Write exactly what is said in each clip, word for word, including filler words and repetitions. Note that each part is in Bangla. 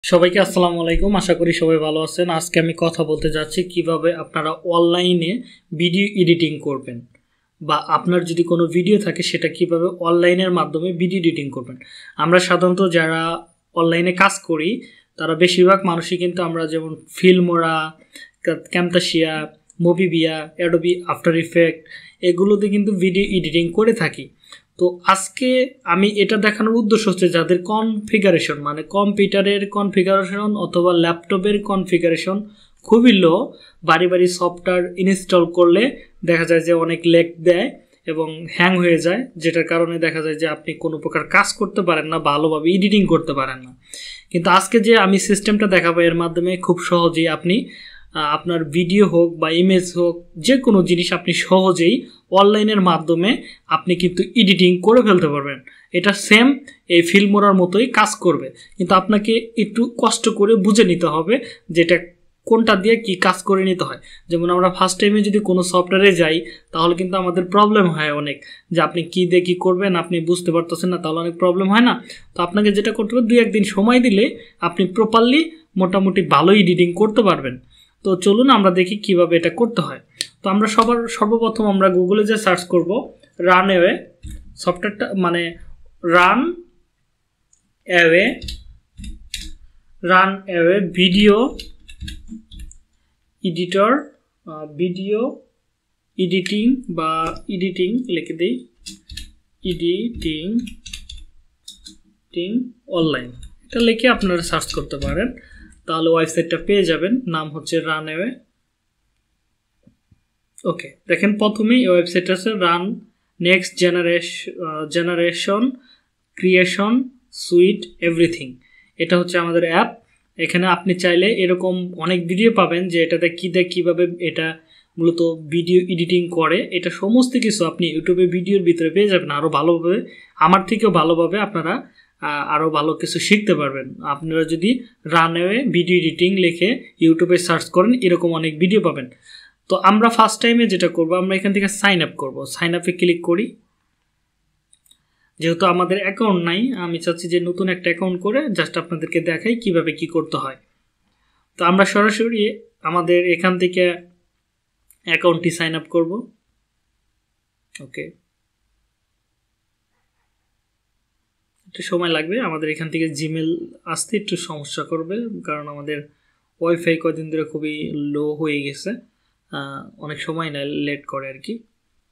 সবাইকে আসসালামু আলাইকুম। আশা করি সবাই ভালো আছেন। আজকে আমি কথা বলতে যাচ্ছি কিভাবে আপনারা অনলাইনে ভিডিও এডিটিং করবেন, বা আপনার যদি কোনো ভিডিও থাকে সেটা কিভাবে অনলাইনের মাধ্যমে ভিডিও এডিটিং করবেন। আমরা সাধারণত যারা অনলাইনে কাজ করি তারা বেশিরভাগ মানুষই কিন্তু আমরা যেমন Filmora, Camtasia, Movavi, Adobe After Effect এগুলোতে কিন্তু ভিডিও এডিটিং করে থাকি। তো আজকে আমি এটা দেখানোর উদ্দেশ্য হচ্ছে যাদের কনফিগারেশন মানে কম্পিউটারের কনফিগারেশন অথবা ল্যাপটপের কনফিগারেশন খুবই লো, বাড়ি বাড়ি সফটওয়্যার ইনস্টল করলে দেখা যায় যে অনেক ল্যাগ দেয় এবং হ্যাং হয়ে যায়, যেটার কারণে দেখা যায় যে আপনি কোনো প্রকার কাজ করতে পারেন না, ভালোভাবে এডিটিং করতে পারেন না। কিন্তু আজকে যে আমি সিস্টেমটা দেখাবো এর মাধ্যমে খুব সহজেই আপনি আপনার ভিডিও হোক বা ইমেজ হোক যে কোনো জিনিস আপনি সহজেই অনলাইনের মাধ্যমে আপনি কিন্তু এডিটিং করে ফেলতে পারবেন। এটা সেম এই ফিল্মোরার মতোই কাজ করবে, কিন্তু আপনাকে একটু কষ্ট করে বুঝে নিতে হবে যেটা কোনটা দিয়ে কি কাজ করে নিতে হয়। যেমন আমরা ফার্স্ট টাইমে যদি কোনো সফটওয়্যারে যাই তাহলে কিন্তু আমাদের প্রবলেম হয় অনেক, যে আপনি কী দিয়ে কী করবেন আপনি বুঝতে পারতেছেন না, তাহলে অনেক প্রবলেম হয় না। তো আপনাকে যেটা করতে হবে, দুই একদিন সময় দিলে আপনি প্রপারলি মোটামুটি ভালো এডিটিং করতে পারবেন। তো চলুন আমরা দেখি কিভাবে এটা করতে হয়। তো আমরা সবার সর্বপ্রথম আমরা গুগলে যে সার্চ করব রান অ্যাওয়ে সফটওয়্যারটা, মানে run away run away video editor, video editing বা এডিটিং লিখে দিই, এডিটিং টিং অনলাইন, এটা লিখে আপনারা সার্চ করতে পারেন, তাহলে ওয়েবসাইটটা পেয়ে যাবেন। নাম হচ্ছে রান অ্যাওয়ে। ওকে, দেখেন প্রথমেই এই ওয়েবসাইটটা আছে run next generation generation creation suite everything. এটা হচ্ছে আমাদের অ্যাপ। এখানে আপনি চাইলে এরকম অনেক ভিডিও পাবেন যে এটাতে কী দেয়, কীভাবে এটা মূলত ভিডিও এডিটিং করে, এটা সমস্ত কিছু আপনি ইউটিউবে ভিডিওর ভিতরে পেয়ে যাবেন। আরও ভালোভাবে, আমার থেকেও ভালোভাবে আপনারা আরও ভালো কিছু শিখতে পারবেন আপনারা যদি রান অ্যাওয়ে ভিডিও এডিটিং লিখে ইউটিউবে সার্চ করেন, এরকম অনেক ভিডিও পাবেন। তো আমরা ফার্স্ট টাইমে যেটা করব, আমরা এখান থেকে সাইন আপ করব। সাইন আপে ক্লিক করি। যেহেতু আমাদের অ্যাকাউন্ট নাই, আমি চাচ্ছি যে নতুন একটা অ্যাকাউন্ট করে জাস্ট আপনাদেরকে দেখাই কিভাবে কি করতে হয়। তো আমরা সরাসরি আমাদের এখান থেকে অ্যাকাউন্টটি সাইন আপ করব। ওকে, একটু সময় লাগবে, আমাদের এখান থেকে জিমেল আসতে একটু সমস্যা করবে, কারণ আমাদের ওয়াইফাই কদিন ধরে খুবই লো হয়ে গেছে, অনেক সময় না লেট করে আর কি।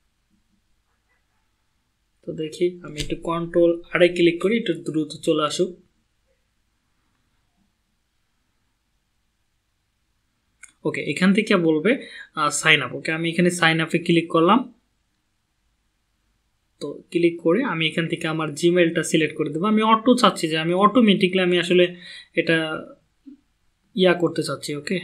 তো দেখি আমি একটু কন্ট্রোল আরে ক্লিক করি, একটু দ্রুত চলে আসুক। ওকে, এখান থেকে বলবে সাইন আপ। ওকে, আমি এখানে সাইন আপে ক্লিক করলাম। তো ক্লিক করে আমি এখান থেকে আমার জিমেলটা সিলেক্ট করে দেবো। আমি অটো চাচ্ছি, যে আমি অটোমেটিকলি আমি আসলে এটা ইয়া করতে চাচ্ছি। ওকে,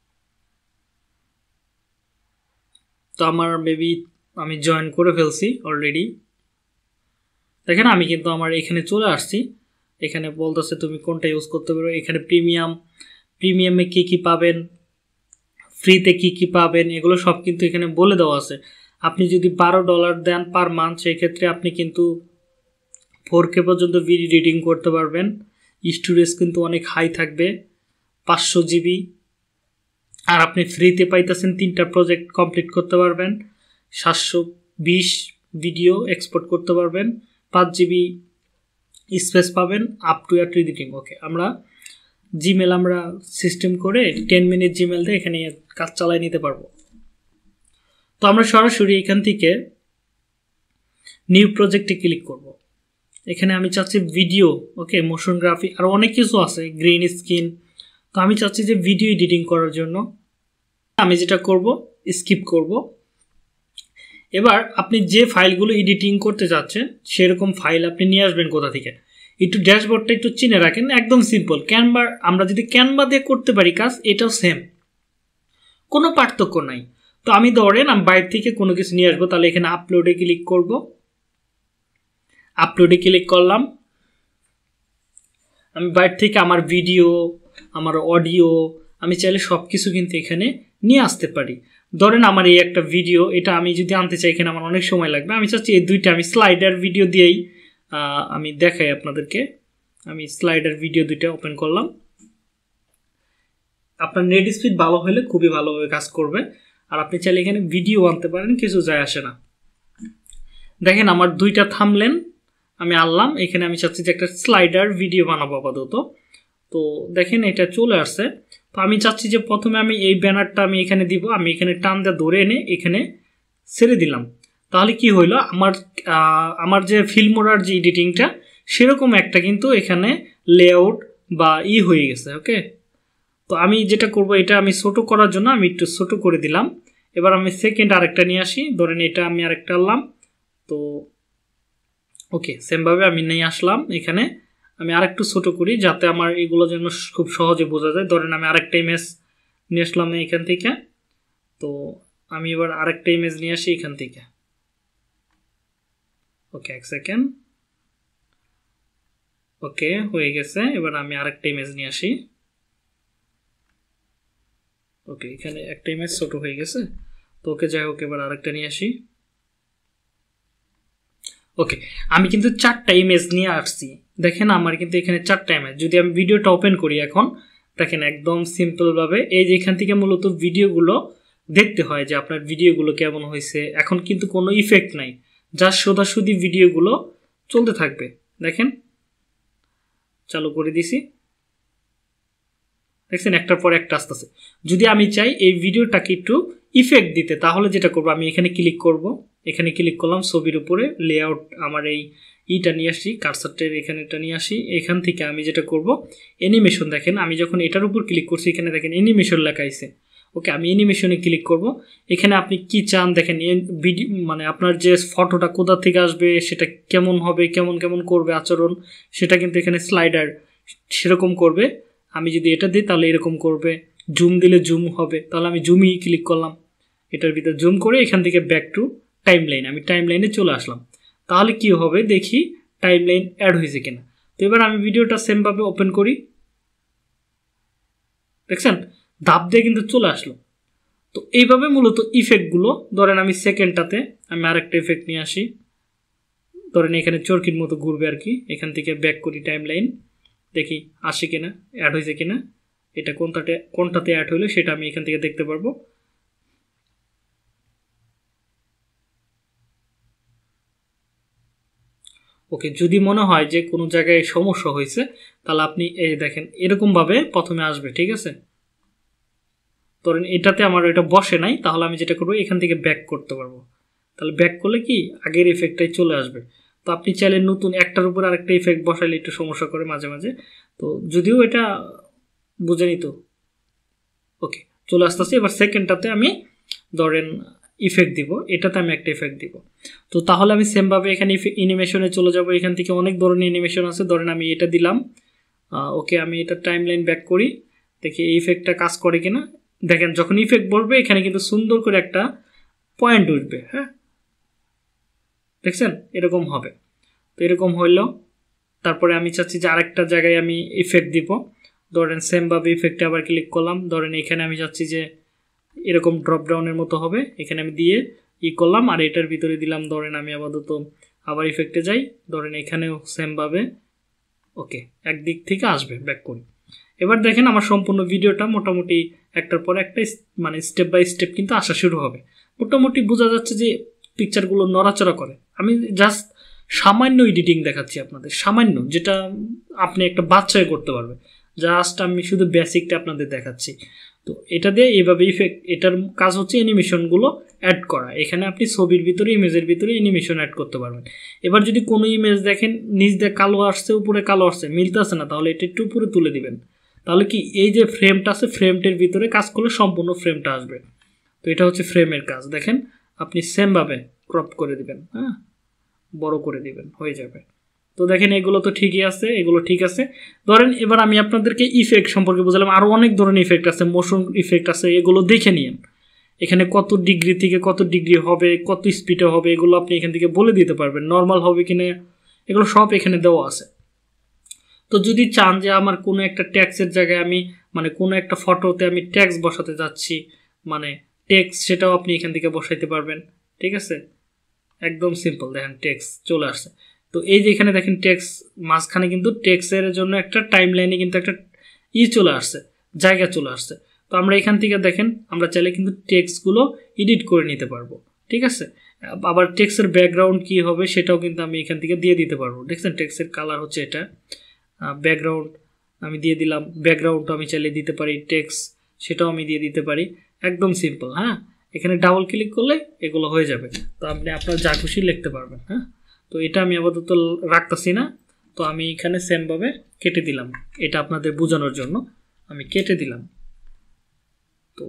তো আমার মেবি আমি জয়েন করে ফেলছি অলরেডি। দেখেন আমি কিন্তু আমার এখানে চলে আসছি। এখানে বলতেছে তুমি কোনটা ইউজ করতে পারো। এখানে প্রিমিয়াম, প্রিমিয়ামে কী কী পাবেন, ফ্রিতে কী কী পাবেন, এগুলো সব কিন্তু এখানে বলে দেওয়া আছে। আপনি যদি বারো ডলার দেন পার মান্থ, সেই ক্ষেত্রে আপনি কিন্তু ফোর কে পর্যন্ত ভিডিও এডিটিং করতে পারবেন। স্টোরেজ কিন্তু অনেক হাই থাকবে, পাঁচশো জিবি। আর আপনি ফ্রিতে পাইতেছেন তিনটা প্রজেক্ট কমপ্লিট করতে পারবেন, সাতশো বিশ ভিডিও এক্সপোর্ট করতে পারবেন, পাঁচ জিবি স্পেস পাবেন, up to year editing. Okay, আমরা জিমেল আমরা সিস্টেম করে টেন মিনিট জিমেল দিয়ে এখানে কাজ চালাই নিতে পারবো। তো আমরা সরাসরি এখান থেকে নিউ প্রজেক্টে ক্লিক করব। এখানে আমি চাচ্ছি ভিডিও, ওকে, মোশন গ্রাফি, আর অনেক কিছু আছে, গ্রিন স্ক্রিন। তো আমি চাচ্ছি যে ভিডিও এডিটিং করার জন্য আমি যেটা করব স্কিপ করব। এবার আপনি যে ফাইলগুলো এডিটিং করতে চাচ্ছেন সেরকম ফাইল আপনি নিয়ে আসবেন কোথা থেকে, একটু ড্যাশবোর্ডটা একটু চিনে রাখেন। একদম সিম্পল, ক্যানভা, আমরা যদি ক্যানভা দিয়ে করতে পারি কাজ, এটাও সেম, কোনো পার্থক্য নাই। তো আমি ধরেন আমি বাইরে থেকে কোনো কিছু নিয়ে আসবো, তাহলে এখানে আপলোডে ক্লিক করব। আপলোডে ক্লিক করলাম। আমি বাইরে থেকে আমার ভিডিও, আমার অডিও, আমি চাইলে সব কিছু কিন্তু এখানে নিয়ে আসতে পারি। ধরেন আমার এই একটা ভিডিও, এটা আমি যদি আনতে চাই এখানে আমার অনেক সময় লাগবে। আমি চাচ্ছি এই দুইটা আমি স্লাইডার ভিডিও দিয়েই আমি দেখাই আপনাদেরকে। আমি স্লাইডার ভিডিও দুইটা ওপেন করলাম। আপনার নেট স্পিড ভালো হলে খুবই ভালোভাবে কাজ করবে। আর আপনি চাইলে এখানে ভিডিও আনতে পারেন, কিছু যায় আসে না। দেখেন আমার দুইটা থাম্বনেল আমি আনলাম, এখানে আমি চাচ্ছি যে একটা স্লাইডার ভিডিও বানাবো আপাতত। তো দেখেন এটা চলে আসছে। তো আমি চাচ্ছি যে প্রথমে আমি এই ব্যানারটা আমি এখানে দিব, আমি এখানে টান দিয়ে ধরে এনে এখানে ছেড়ে দিলাম। তাহলে কি হইলো, আমার আমার যে ফিল্মোরার যে এডিটিংটা সেরকম একটা কিন্তু এখানে লেআউট বা ই হয়ে গেছে। ওকে, তো আমি যেটা করব, এটা আমি ছোটো করার জন্য আমি একটু ছোটো করে দিলাম। এবার আমি সেকেন্ড আরেকটা নিয়ে আসি, ধরেন এটা আমি আরেকটা আনলাম। তো ওকে, সেমভাবে আমি নিয়ে আসলাম, এখানে আমি আরেকটু ছোটো করি যাতে আমার এগুলো যেন খুব সহজে বোঝা যায়। ধরেন আমি আরেকটা ইমেজ নিয়ে আসলাম এখান থেকে। তো আমি এবার আরেকটা ইমেজ নিয়ে আসি এখান থেকে। ওকে, এক সেকেন্ড। ওকে, হয়ে গেছে। এবার আমি আরেকটা ইমেজ নিয়ে আসি। ওকে, এখানে একটা ইমেজ ছোট হয়ে গেছে। তো ওকে, যাই হোক, এবার আরেকটা নিয়ে আসি। ওকে, আমি কিন্তু চারটা ইমেজ নিয়ে আসছি। দেখেন আমার কিন্তু এখানে চারটা ইমেজ। যদি আমি ভিডিওটা ওপেন করি এখন, দেখেন একদম সিম্পলভাবে এই যে এখান থেকে মূলত ভিডিওগুলো দেখতে হয় যে আপনার ভিডিওগুলো কেমন হয়েছে। এখন কিন্তু কোনো ইফেক্ট নাই, জাস্ট সোজাসুজি ভিডিওগুলো চলতে থাকবে। দেখেন চালু করে দিছি, দেখছেন একটার পর একটা আসতেছে। যদি আমি চাই এই ভিডিওটাকে একটু ইফেক্ট দিতে, তাহলে যেটা করবো, আমি এখানে ক্লিক করব, এখানে ক্লিক করলাম ছবির উপরে, লেআউট আমার এই ইটা নিয়ে আসি, কার্সারটার এখানেটা নিয়ে আসি। এখান থেকে আমি যেটা করব, অ্যানিমেশন, দেখেন আমি যখন এটার উপর ক্লিক করছি এখানে দেখেন অ্যানিমেশন লেখা আছে। ওকে, আমি অ্যানিমেশনে ক্লিক করব। এখানে আপনি কি চান দেখেন, ভিডিও মানে আপনার যে ফটোটা কোথা থেকে আসবে, সেটা কেমন হবে, কেমন কেমন করবে আচরণ, সেটা কিন্তু এখানে স্লাইডার সেরকম করবে। আমি যদি এটা দিই তাহলে এরকম করবে, জুম দিলে জুম হবে, তাহলে আমি জুমই ক্লিক করলাম, এটার ভিতরে জুম করে এখান থেকে ব্যাক টু টাইম লাইন, আমি টাইম লাইনে চলে আসলাম। তাহলে কি হবে দেখি টাইম লাইন অ্যাড হয়েছে কিনা। তো এবার আমি ভিডিওটা সেমভাবে ওপেন করি, দেখছেন ধাপ দিয়ে কিন্তু চলে আসলো। তো এইভাবে মূলত ইফেক্টগুলো, ধরেন আমি সেকেন্ডটাতে আমি আরেকটা ইফেক্ট নিয়ে আসি, ধরেন এখানে চরকির মতো ঘুরবে আর কি। এখান থেকে ব্যাক করি টাইম লাইন, দেখি আসে কিনা, অ্যাড হয়েছে কিনা, এটা কোনটাতে কোনটাতে অ্যাড হইলো সেটা আমি এখান থেকে দেখতে পারবো। ওকে, যদি মনে হয় যে কোনো জায়গায় সমস্যা হয়েছে তাহলে আপনি এই দেখেন এরকমভাবে প্রথমে আসবে, ঠিক আছে। ধরেন এটাতে আমার এটা বসে নাই, তাহলে আমি যেটা করবো এখান থেকে ব্যাক করতে পারবো। তাহলে ব্যাক করলে কি আগের ইফেক্টটাই চলে আসবে। তো আপনি চাইলে নতুন একটার উপর আরেকটা ইফেক্ট বসাইলে একটু সমস্যা করে মাঝে মাঝে, তো যদিও এটা বুঝে নিত। ওকে, চলে আসতেছি। এবার সেকেন্ডটাতে আমি ধরেন ইফেক্ট দিব, এটাতে আমি একটা ইফেক্ট দিব। তো তাহলে আমি সেমভাবে এখানে অ্যানিমেশনে চলে যাব, এখান থেকে অনেক ধরনের অ্যানিমেশন আছে। ধরেন আমি এটা দিলাম। ওকে, আমি এটা টাইম লাইন ব্যাক করি, দেখি এই ইফেক্টটা কাজ করে কিনা। দেখেন যখন ইফেক্ট বলবে এখানে কিন্তু সুন্দর করে একটা পয়েন্ট উঠবে। হ্যাঁ, দেখছেন এরকম হবে। তো এরকম হইল। তারপরে আমি চাচ্ছি যে আরেকটা জায়গায় আমি ইফেক্ট দিব, ধরেন সেমভাবে ইফেক্টে আবার ক্লিক করলাম। ধরেন এখানে আমি চাচ্ছি যে এরকম ড্রপ ডাউনের মতো হবে, এখানে আমি দিয়ে ই করলাম, আর এটার ভিতরে দিলাম। ধরেন আমি আপাতত আবার ইফেক্টে যাই, ধরেন এখানেও সেমভাবে। ওকে, একদিক থেকে আসবে, ব্যাক করি। এবার দেখেন আমার সম্পূর্ণ ভিডিওটা মোটামুটি একটার পর একটা মানে স্টেপ বাই স্টেপ কিন্তু আসা শুরু হবে। মোটামুটি বোঝা যাচ্ছে যে পিকচারগুলো নড়াচড়া করে। আমি জাস্ট সামান্য এডিটিং দেখাচ্ছি আপনাদের, সামান্য, যেটা আপনি একটা বাচ্চায় করতে পারবে। জাস্ট আমি শুধু বেসিকটা আপনাদের দেখাচ্ছি। তো এটা দিয়ে এইভাবে ইফেক্ট, এটার কাজ হচ্ছে অ্যানিমেশনগুলো অ্যাড করা। এখানে আপনি ছবির ভিতরে ইমেজের ভিতরে অ্যানিমেশন অ্যাড করতে পারবেন। এবার যদি কোনো ইমেজ দেখেন নিচ দিয়ে কালো আসছে, উপরে কালো আসছে, মিলতে আসে না, তাহলে এটা একটু উপরে তুলে দিবেন। তাহলে কি এই যে ফ্রেমটা আছে, ফ্রেমটার ভিতরে কাজ করলে সম্পূর্ণ ফ্রেমটা আসবে। তো এটা হচ্ছে ফ্রেমের কাজ। দেখেন আপনি সেমভাবে ক্রপ করে দিবেন, হ্যাঁ, বড় করে দিবেন, হয়ে যাবে। তো দেখেন এগুলো তো ঠিকই আছে, এগুলো ঠিক আছে। ধরেন এবার আমি আপনাদেরকে ইফেক্ট সম্পর্কে বুঝলাম, আরও অনেক ধরনের ইফেক্ট আছে, মোশন ইফেক্ট আছে, এগুলো দেখে নিন। এখানে কত ডিগ্রি থেকে কত ডিগ্রি হবে, কত স্পিডে হবে, এগুলো আপনি এখান থেকে বলে দিতে পারবেন। নর্মাল হবে কিনা এগুলো সব এখানে দেওয়া আছে। তো যদি চান যে আমার কোনো একটা ট্যাক্সের জায়গায় আমি মানে কোনো একটা ফটোতে আমি ট্যাক্স বসাতে যাচ্ছি, মানে টেক্সট, সেটাও আপনি এখান থেকে বসাইতে পারবেন, ঠিক আছে। একদম সিম্পল, দেখেন টেক্সট চলে আসছে। তো এই যে এখানে দেখেন টেক্সট মাঝখানে কিন্তু টেক্সটের জন্য একটা টাইম লাইনে কিন্তু একটা ই চলে আসছে। জায়গা চলে আসছে। তো আমরা এখান থেকে দেখেন আমরা চাইলে কিন্তু টেক্সটগুলো এডিট করে নিতে পারবো, ঠিক আছে। আবার টেক্সটের ব্যাকগ্রাউন্ড কী হবে সেটাও কিন্তু আমি এখান থেকে দিয়ে দিতে পারবো। দেখছেন টেক্সটের কালার হচ্ছে এটা, ব্যাকগ্রাউন্ড আমি দিয়ে দিলাম, ব্যাকগ্রাউন্ডটা আমি চাইলে দিতে পারি, টেক্সট সেটাও আমি দিয়ে দিতে পারি, একদম সিম্পল। হ্যাঁ, এখানে ডাবল ক্লিক করলে এগুলো হয়ে যাবে। তো আপনি আপনার যা খুশি লিখতে পারবেন। হ্যাঁ, তো এটা আমি আপাতত রাখতেছি না, তো আমি এখানে সেমভাবে কেটে দিলাম, এটা আপনাদের বোঝানোর জন্য আমি কেটে দিলাম। তো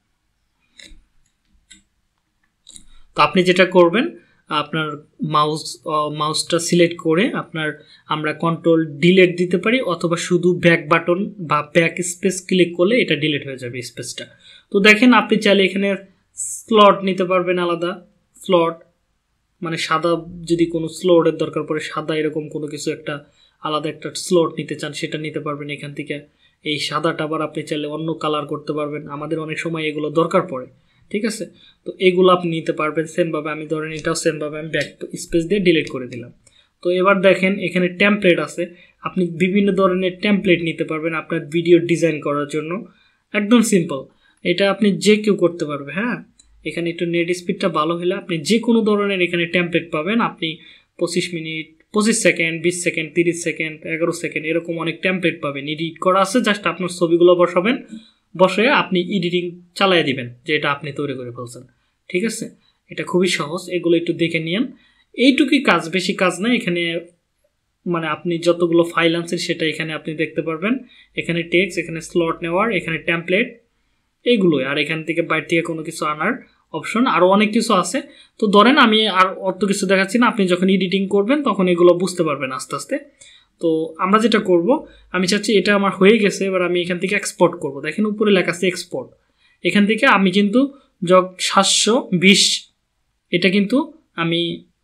তো আপনি যেটা করবেন, আপনার মাউস মাউসটা সিলেক্ট করে আপনার আমরা কন্ট্রোল ডিলিট দিতে পারি, অথবা শুধু ব্যাক বাটন বা ব্যাক স্পেস ক্লিক করলে এটা ডিলিট হয়ে যাবে স্পেসটা। তো দেখেন আপনি চাইলে এখানে স্লট নিতে পারবেন, আলাদা স্লট মানে সাদা, যদি কোনো স্লটের দরকার পড়ে সাদা এরকম কোনো কিছু একটা আলাদা একটা স্লট নিতে চান সেটা নিতে পারবেন এখান থেকে। এই সাদাটা আবার আপনি চাইলে অন্য কালার করতে পারবেন, আমাদের অনেক সময় এগুলো দরকার পড়ে, ঠিক আছে। তো এগুলো আপনি নিতে পারবেন সেমভাবে। আমি ধরেন এটাও সেমভাবে আমি ব্যাক স্পেস দিয়ে ডিলিট করে দিলাম। তো এবার দেখেন এখানে টেমপ্লেট আছে, আপনি বিভিন্ন ধরনের টেমপ্লেট নিতে পারবেন আপনার ভিডিও ডিজাইন করার জন্য, একদম সিম্পল। এটা আপনি যে কেউ করতে পারবে। হ্যাঁ, এখানে একটু নেট স্পিডটা ভালো হলে আপনি যে কোনো ধরনের এখানে টেমপ্লেট পাবেন। আপনি পঁচিশ মিনিট পঁচিশ সেকেন্ড বিশ সেকেন্ড তিরিশ সেকেন্ড এগারো সেকেন্ড এরকম অনেক টেমপ্লেট পাবেন, এডিট করা আছে। জাস্ট আপনার ছবিগুলো বসাবেন, বসে আপনি এডিটিং চালিয়ে দিবেন যে এটা আপনি তৈরি করে ফেলছেন, ঠিক আছে। এটা খুবই সহজ, এগুলো একটু দেখে নিন। এইটুকুই কাজ, বেশি কাজ না এখানে। মানে আপনি যতগুলো ফাইল আনছেন সেটা এখানে আপনি দেখতে পারবেন। এখানে টেক্সট, এখানে স্লট নেওয়ার, এখানে টেমপ্লেট, এইগুলোই। আর এখান থেকে বাইরে থেকে কোনো কিছু আনার অপশন আরও অনেক কিছু আছে। তো ধরেন আমি আর অত কিছু দেখাচ্ছি না, আপনি যখন এডিটিং করবেন তখন এগুলো বুঝতে পারবেন আস্তে আস্তে। তো আমরা যেটা করব, আমি চাচ্ছি এটা আমার হয়ে গেছে, এবার আমি এখান থেকে এক্সপোর্ট করব। দেখেন উপরে লেখা আছে এক্সপোর্ট, এখান থেকে আমি কিন্তু যখন সাতশো বিশ এটা কিন্তু আমি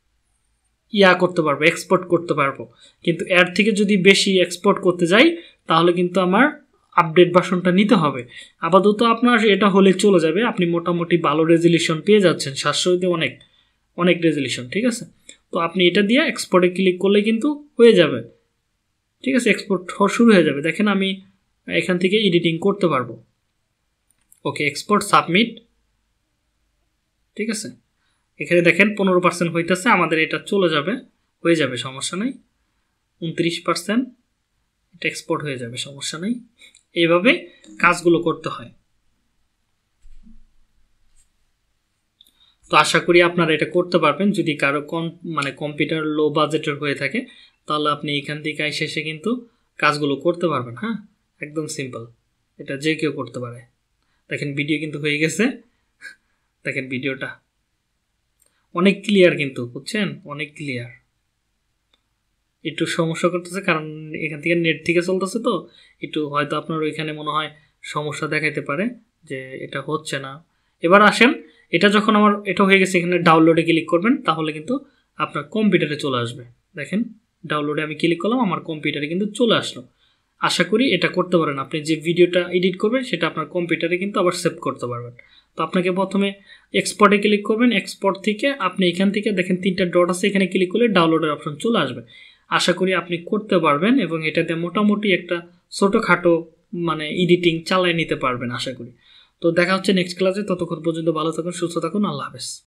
ইয়া করতে পারবো, এক্সপোর্ট করতে পারবো। কিন্তু এর থেকে যদি বেশি এক্সপোর্ট করতে যাই তাহলে কিন্তু আমার আপডেট ভার্সনটা নিতে হবে। আপাতত আপনার এটা হলে চলে যাবে, আপনি মোটামুটি ভালো রেজলিউশন পেয়ে যাচ্ছেন, সাতশোতে অনেক অনেক রেজলিউশন, ঠিক আছে। তো আপনি এটা দিয়ে এক্সপোর্টে ক্লিক করলে কিন্তু হয়ে যাবে, ঠিক আছে। এক্সপোর্ট শুরু হয়ে যাবে। দেখেন আমি এখান থেকে এডিটিং করতে পারবো। ওকে, এক্সপোর্ট সাবমিট, ঠিক আছে। এখানে দেখেন পনেরো পার্সেন্ট হইতেছে, আমাদের এটা চলে যাবে, হয়ে যাবে, সমস্যা নেই। উনত্রিশ পার্সেন্ট এটা এক্সপোর্ট হয়ে যাবে, সমস্যা নেই। এইভাবে কাজগুলো করতে হয়। তো আশা করি আপনারা এটা করতে পারবেন। যদি কারো কম মানে কম্পিউটার লো বাজেটের হয়ে থাকে তাহলে আপনি এখান থেকে এসে কিন্তু কাজগুলো করতে পারবেন। হ্যাঁ, একদম সিম্পল, এটা যে কেউ করতে পারে। দেখেন ভিডিও কিন্তু হয়ে গেছে, দেখেন ভিডিওটা অনেক ক্লিয়ার কিন্তু, বুঝছেন, অনেক ক্লিয়ার। একটু সমস্যা করতেছে কারণ এখান থেকে নেট থেকে চলতেছে, তো একটু হয়তো আপনার ওইখানে মনে হয় সমস্যা দেখাইতে পারে যে এটা হচ্ছে না। এবার আসেন, এটা যখন আমার এটা হয়ে গেছে এখানে ডাউনলোডে ক্লিক করবেন, তাহলে কিন্তু আপনার কম্পিউটারে চলে আসবে। দেখেন ডাউনলোডে আমি ক্লিক করলাম, আমার কম্পিউটারে কিন্তু চলে আসলো। আশা করি এটা করতে পারেন, আপনি যে ভিডিওটা এডিট করবেন সেটা আপনার কম্পিউটারে কিন্তু আবার সেভ করতে পারবেন। তো আপনাকে প্রথমে এক্সপোর্টে ক্লিক করবেন, এক্সপোর্ট থেকে আপনি এখান থেকে দেখেন তিনটা ডট আছে, এখানে ক্লিক করলে ডাউনলোডের অপশন চলে আসবে। আশা করি আপনি করতে পারবেন এবং এটাতে মোটামুটি একটা ছোটোখাটো মানে এডিটিং চালিয়ে নিতে পারবেন আশা করি। তো দেখা হচ্ছে নেক্সট ক্লাসে, ততক্ষণ পর্যন্ত ভালো থাকুন, সুস্থ থাকুন, আল্লাহ হাফেজ।